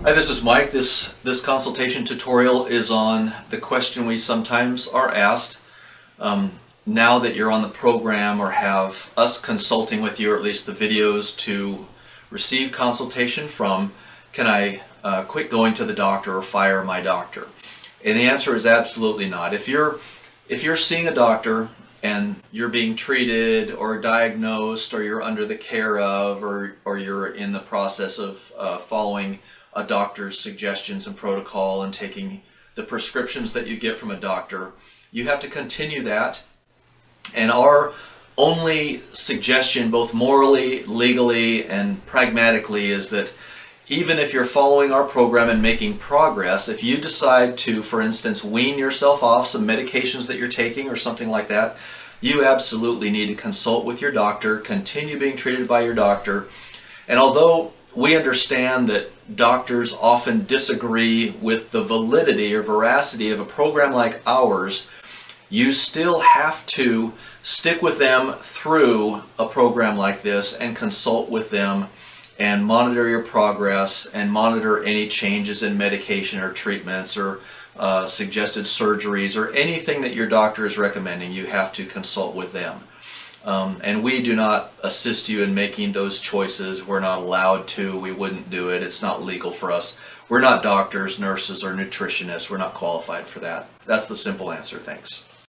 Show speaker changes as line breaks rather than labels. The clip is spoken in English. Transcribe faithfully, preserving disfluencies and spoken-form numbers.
Hi, this is Mike. This, this consultation tutorial is on the question we sometimes are asked. Um, now that you're on the program or have us consulting with you, or at least the videos to receive consultation from, can I uh, quit going to the doctor or fire my doctor? And the answer is absolutely not. If you're, if you're seeing a doctor and you're being treated or diagnosed, or you're under the care of, or, or you're in the process of uh, following a doctor's suggestions and protocol and taking the prescriptions that you get from a doctor, you have to continue that. And our only suggestion, both morally, legally, and pragmatically, is that even if you're following our program and making progress, if you decide to, for instance, wean yourself off some medications that you're taking or something like that, you absolutely need to consult with your doctor, continue being treated by your doctor. And although we understand that doctors often disagree with the validity or veracity of a program like ours, you still have to stick with them through a program like this and consult with them and monitor your progress and monitor any changes in medication or treatments or uh, suggested surgeries or anything that your doctor is recommending. You have to consult with them. Um, and we do not assist you in making those choices. We're not allowed to. We wouldn't do it. It's not legal for us. We're not doctors, nurses, or nutritionists. We're not qualified for that. That's the simple answer. Thanks.